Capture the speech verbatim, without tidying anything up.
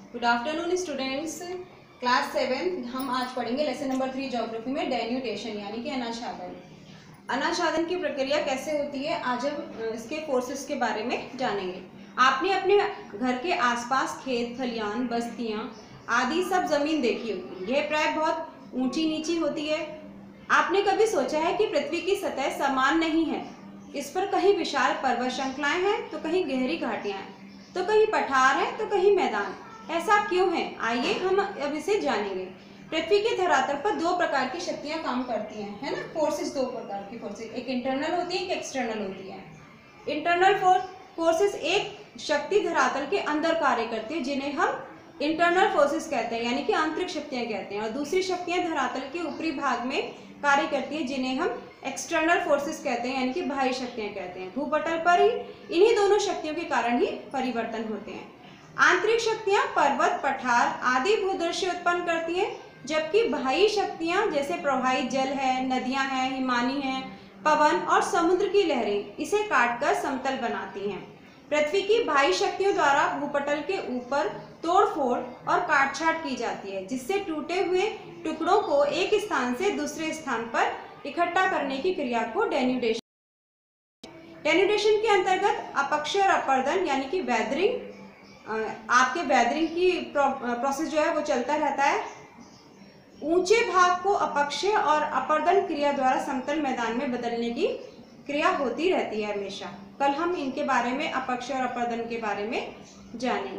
Good afternoon students. Class seven हम आज पढ़ेंगे लेसन नंबर थ्री ज्योग्राफी में डेन्यूटेशन यानी कि अनाच्छादन। अनाच्छादन की प्रक्रिया कैसे होती है आज हम इसके फोर्सेस के बारे में जानेंगे। आपने अपने घर के आसपास खेत खलियान बस्तियां आदि सब जमीन देखी होगी। यह प्राय बहुत ऊंची नीची होती है। आपने कभी सोचा है कि पृथ्वी की सतह समान नहीं है। इस पर कहीं विशाल पर्वत श्रृंखलाएं हैं तो कहीं गहरी घाटियां हैं, तो कहीं पठार है तो कहीं मैदान। ऐसा क्यों है, आइए हम अब इसे जानेंगे। पृथ्वी के धरातल पर दो प्रकार की शक्तियां काम करती हैं, है ना। फोर्सेस दो प्रकार की फोर्सेस, एक इंटरनल होती है, एक एक्सटर्नल होती है। इंटरनल फोर्सेस एक शक्ति धरातल के अंदर कार्य करती है जिन्हें हम इंटरनल फोर्सेस कहते हैं यानी कि आंतरिक शक्तियां कहते हैं, और दूसरी शक्तियां धरातल के ऊपरी भाग में कार्य करती है जिन्हें हम एक्सटर्नल फोर्सेस कहते हैं यानी कि बाह्य शक्तियां कहते हैं। भूपटल पर ही इन्हीं दोनों शक्तियों के कारण ही परिवर्तन होते हैं। आंतरिक शक्तियां पर्वत पठार आदि भूदृश्य उत्पन्न करती हैं, जबकि बाह्य शक्तियां जैसे प्रवाहित जल है, नदियां हैं, हिमानी हैं, पवन और समुद्र की लहरें इसे काटकर समतल बनाती हैं। पृथ्वी की बाह्य शक्तियों द्वारा भूपटल के ऊपर तोड़फोड़ और काटछाट की जाती है, जिससे टूटे हुए टुकड़ों को एक स्थान से दूसरे स्थान पर इकट्ठा करने की क्रिया को डेन्यूटेशन। डेन्यूटेशन के अंतर्गत अपक्षय और अपर्दन यानी कि वेदरिंग, आपके वेदरिंग की प्रोसेस जो है वो चलता रहता है। ऊंचे भाग को अपक्षय और अपर्दन क्रिया द्वारा समतल मैदान में बदलने की क्रिया होती रहती है हमेशा। कल हम इनके बारे में अपक्षय और अपर्दन के बारे में जानेंगे।